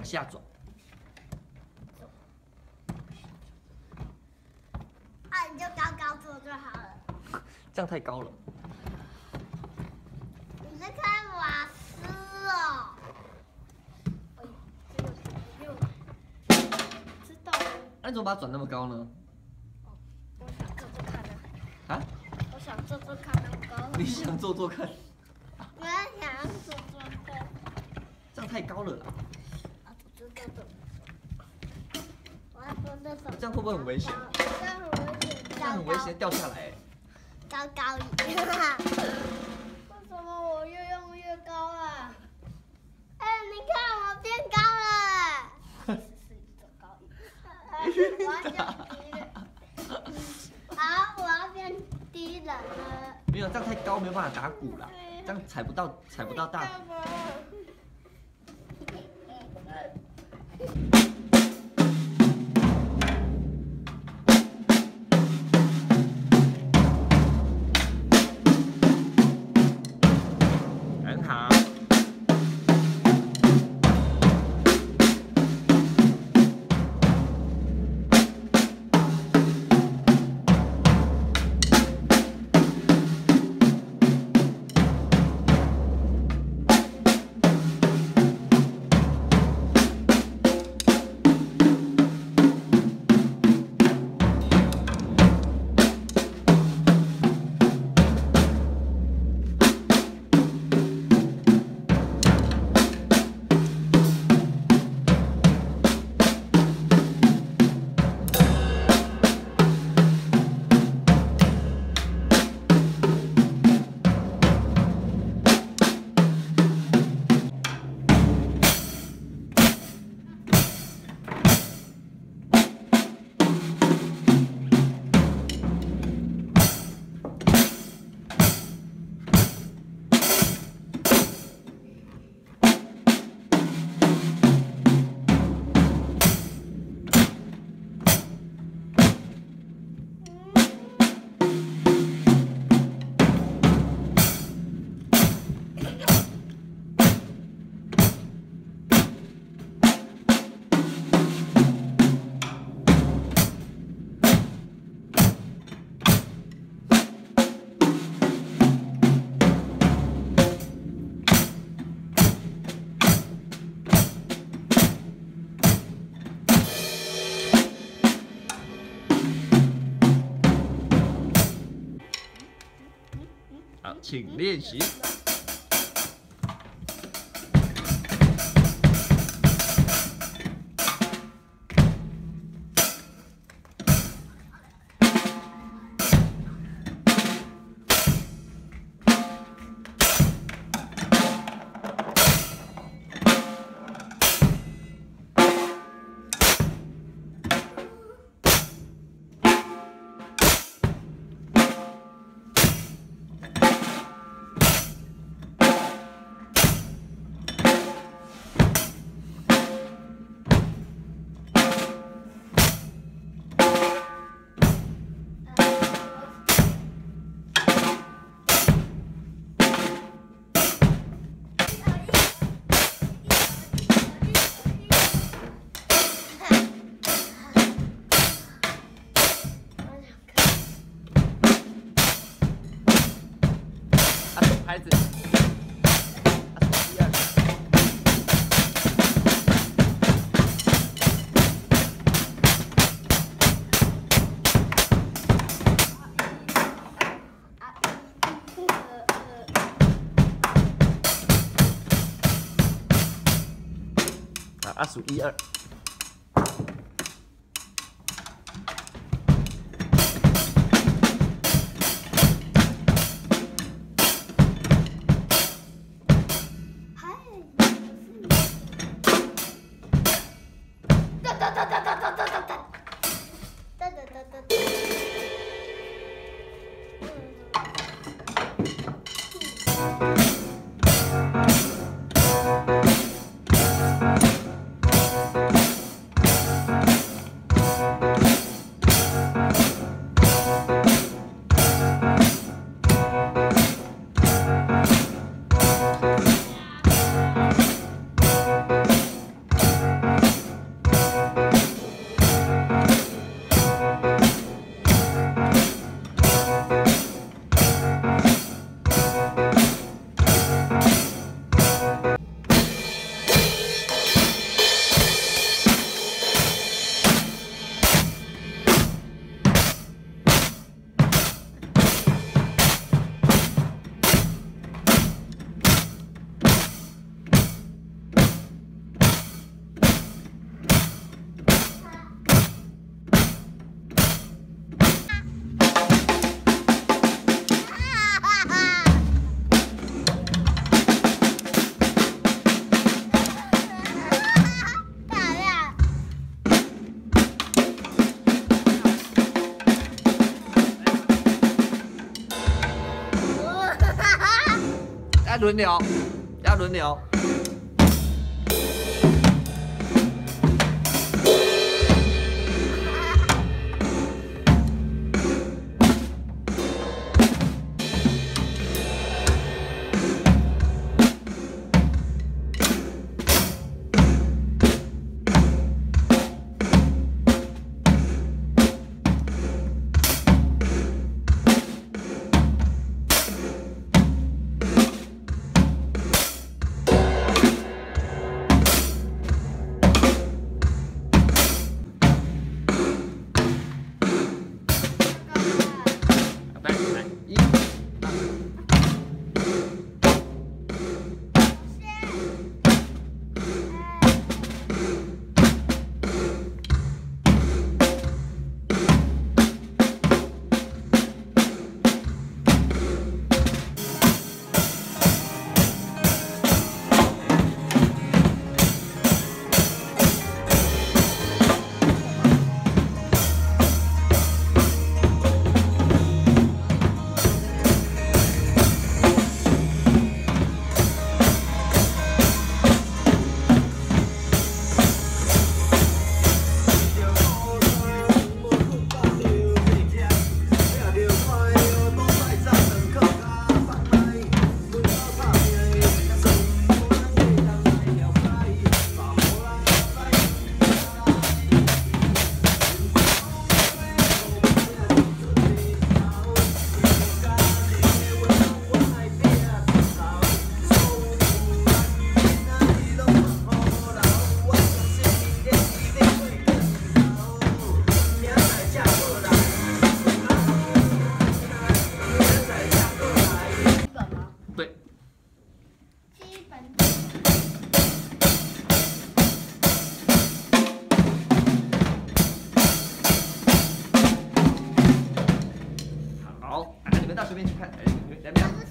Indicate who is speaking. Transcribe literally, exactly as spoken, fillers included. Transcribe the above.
Speaker 1: 下走。
Speaker 2: 啊，你就高高坐就好了。
Speaker 1: 这样太高了。
Speaker 2: 你在看瓦斯哦？哎，这个又知道了。
Speaker 1: 那你怎么把它转那么高呢？
Speaker 2: 哦，我想做做看呢。
Speaker 1: 啊？
Speaker 2: 我想做做看那么高。
Speaker 1: 你想做做看？
Speaker 2: 我要想做做看。
Speaker 1: 这样太高了啦。
Speaker 2: 啊，做做做。我要做这种。
Speaker 1: 这样会不会很危险？
Speaker 2: 这样很危险。
Speaker 1: 这样很危险，掉下来。
Speaker 2: 高高一点。为什么我越用越高啊？哎，你看我变高了。是是走高一点。我要降低了。好，我要变低了呢。
Speaker 1: 没有，这样太高，没有办法打鼓啦。这样踩不到，踩不到大。很好。好，请练习。拍子，一二。啊，啊数一二。 要轮流，要轮流。好，你们到这边去看，哎，两边。